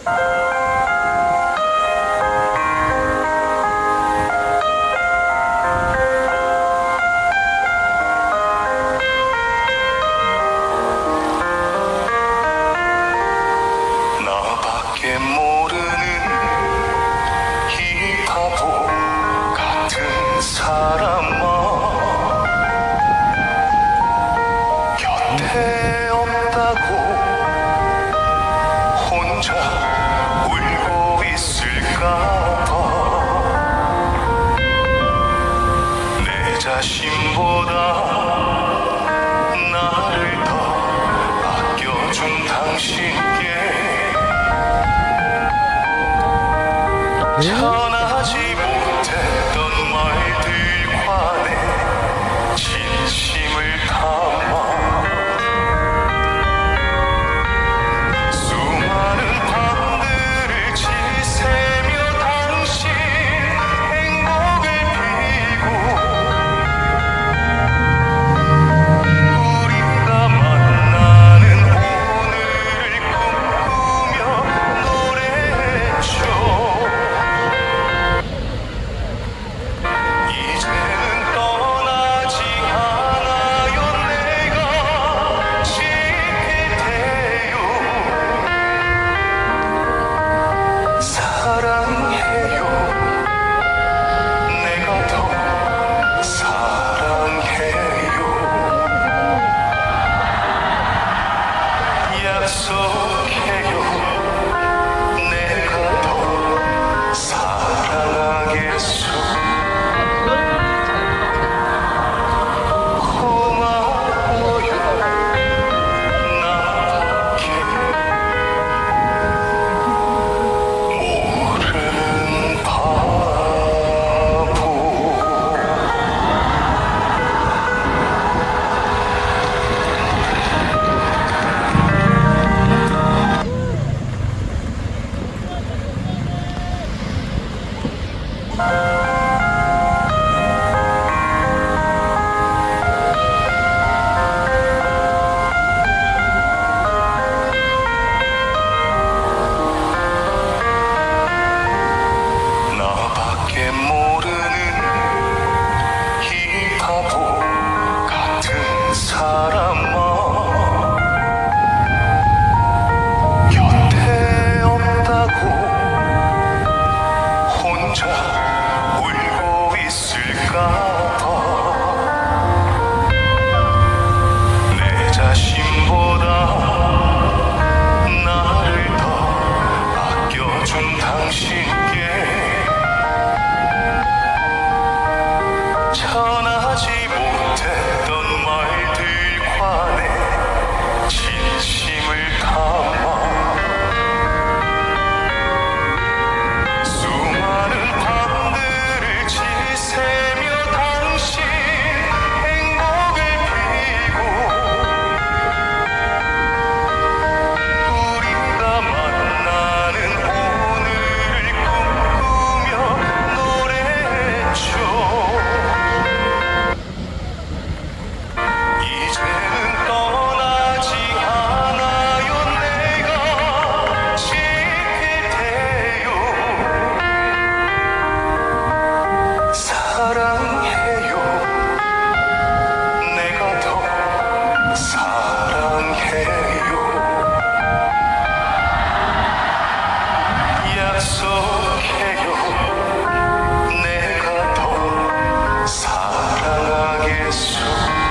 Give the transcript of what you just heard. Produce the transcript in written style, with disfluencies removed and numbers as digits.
나밖에 모르는 이 바보 같은 사람아, 곁에 없다고 혼자 울고 있을까봐 내 자신보다 나를 더 아껴준 당신께 전하지 못했던 말들과 내 진심을 담아 수많은 밤들을 지새며 당신 행복을 빌고 우리가 만나는 오늘을 꿈꾸며 노래했죠. 이제는 떠나지 않아요. 내가 지킬 테요. 사랑해요. 내가 더 사랑해요. 약속해요. 내가 더 사랑하겠소. 고마워요. 나밖에 모르는 바보. 나밖에 모르는 이 바보 같은 사람아, 곁에 없다고 혼자 울고 있을까봐 내 자신보다 나를 더 아껴준 당신께 전하지 못했던 말들과 내 진심을 담아 수많은 밤들을 지새며 당신 행복을 빌고 우리가 만나는 오늘을 꿈꾸며 노래했죠. 이제는 떠나지 않아요. 내가 지킬 테요. 사랑해요. 내가 더 사랑해요. 약속해요. 내가 더 사랑하겠소.